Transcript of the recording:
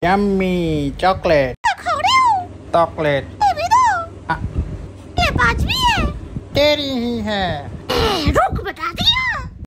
Yummy chocolate. Chocolate ये भी दो। आ, ये 5वीं है। तेरी ही है। रुक, बता दिया।